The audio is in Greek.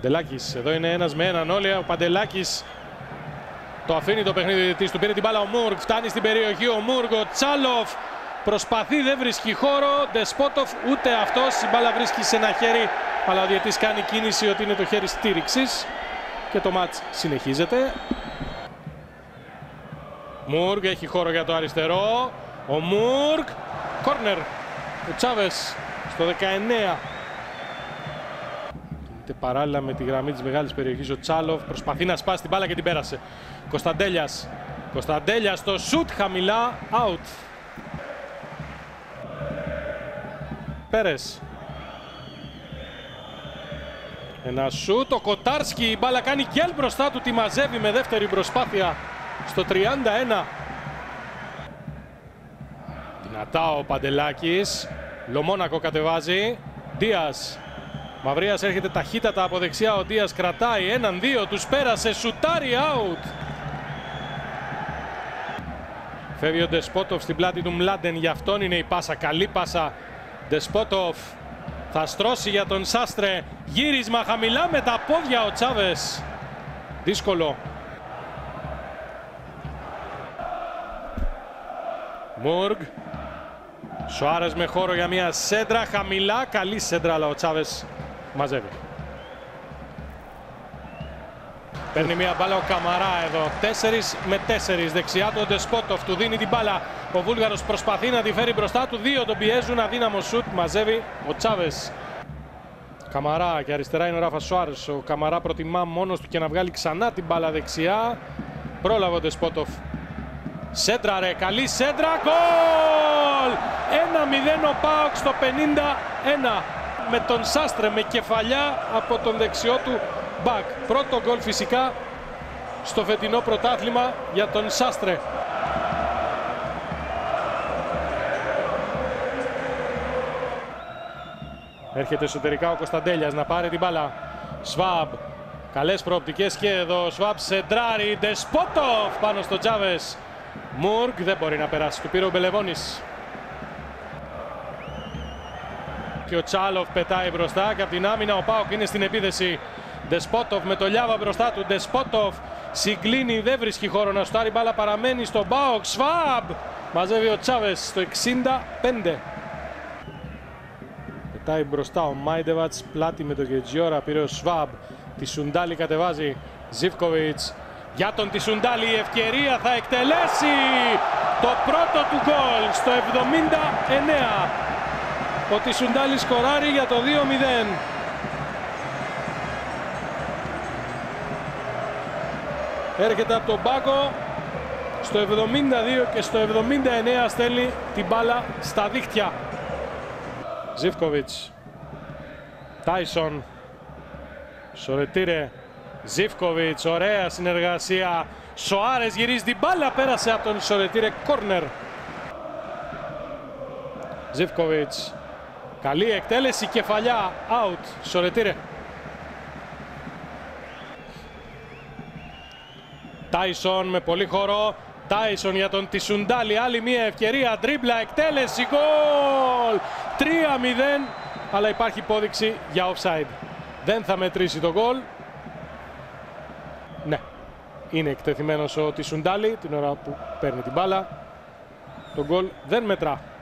Παντελάκης, εδώ είναι ένας με έναν όλοι. Ο Παντελάκης το αφήνει το παιχνίδι της, του πήρε την μπάλα ο Μουργκ, φτάνει στην περιοχή ο Μουργκ, ο Τσάλοφ προσπαθεί, δεν βρίσκει χώρο. Ντεσπότοφ ούτε αυτός, η μπάλα βρίσκει σε ένα χέρι, αλλά ο διαιτής κάνει κίνηση ότι είναι το χέρι στήριξης και το μάτς συνεχίζεται. Μουργκ έχει χώρο για το αριστερό, ο Μουργκ, κόρνερ, ο Τσάβες στο 19. Παράλληλα με τη γραμμή της μεγάλης περιοχής ο Τσάλοφ προσπαθεί να σπάσει την μπάλα και την πέρασε. Κωνσταντέλιας, Κωνσταντέλιας το σουτ χαμηλά, out. Πέρες. Ένα σουτ, ο Κοτάρσκι, η μπάλα κάνει γκέλ μπροστά του, τη μαζεύει με δεύτερη προσπάθεια στο 31. Δυνατά ο Παντελάκης, Λομόνακο κατεβάζει, Δίας. Μαυρίας έρχεται ταχύτατα από δεξιά, ο Δίας κρατάει, 1-2, τους πέρασε, σουτάρι, out. Φεύγει ο Ντεσπότοφ στην πλάτη του Μλάντεν, για αυτόν είναι η πάσα, καλή πάσα. Ντεσπότοφ θα στρώσει για τον Σάστρε, γύρισμα χαμηλά με τα πόδια ο Τσάβες. Δύσκολο. Μουργκ. Σοάρες με χώρο για μια σέντρα, χαμηλά, καλή σέντρα, αλλά ο Τσάβες μαζεύει. Παίρνει μια μπάλα ο Καμαρά εδώ, 4 με 4, δεξιά του ο Ντεσπότοφ, του δίνει την μπάλα. Ο Βούλγαρος προσπαθεί να τη φέρει μπροστά του, 2 τον πιέζουν, αδύναμο σουτ, μαζεύει ο Τσάβες. Καμαρά και αριστερά είναι ο Ράφα Σοάρες, ο Καμαρά προτιμά μόνος του και να βγάλει ξανά την μπάλα δεξιά. Πρόλαβε ο Ντεσπότοφ. Σέντρα ρε, καλή σέντρα, γκολ! 1-0 ο ΠΑΟΚ στο 51 με τον Σάστρε με κεφαλιά από τον δεξιό του μπακ. Πρώτο γκολ φυσικά στο φετινό πρωτάθλημα για τον Σάστρε. Έρχεται εσωτερικά ο Κωνσταντέλιας να πάρει την μπάλα. Σβάμπ, καλές προοπτικές και εδώ. Σβάμπ σεντράρει, Ντεσπότοφ πάνω στο Τσάβες. Μουργκ δεν μπορεί να περάσει, του πήρε ο Μπελεβόνης. Και ο Τσάλοφ πετάει μπροστά και από την άμυνα ο ΠΑΟΚ είναι στην επίθεση. Ντεσπότοφ με το Λιάβα μπροστά του. Ντεσπότοφ συγκλίνει, δεν βρίσκει χώρο να στάρει, μπάλα παραμένει στον ΠΑΟΚ. Σβάμπ μαζεύει ο Τσάβες στο 65. Πετάει μπροστά ο Μάιντεβατς, πλάτη με τον Γετζιόρα, πήρε ο Σβάμπ. Τη Σουντάλη κατεβάζει, Ζίβκοβιτς. Για τον Τισουντάλη η ευκαιρία, θα εκτελέσει το πρώτο του γκολ στο 79. Ο Τισουντάλη σκοράρει για το 2-0. Έρχεται από τον πάγκο στο 72 και στο 79 στέλνει την μπάλα στα δίχτυα. Ζίβκοβιτς, Τάισον, Σορετήρε, Ζίβκοβιτς, ωραία συνεργασία. Σοάρες γυρίζει την μπάλα, πέρασε από τον Σορετήρε, κόρνερ. Ζίβκοβιτς, καλή εκτέλεση, κεφαλιά, out, Σορετήρε. Τάισον με πολύ χώρο. Τάισον για τον Τισουντάλη, άλλη μια ευκαιρία, ντρίμπλα, εκτέλεση, γκολ! 3-0, αλλά υπάρχει υπόδειξη για offside. Δεν θα μετρήσει το γκολ. Ναι, είναι εκτεθειμένος ο Τισουντάλη την ώρα που παίρνει την μπάλα. Το γκολ δεν μετρά.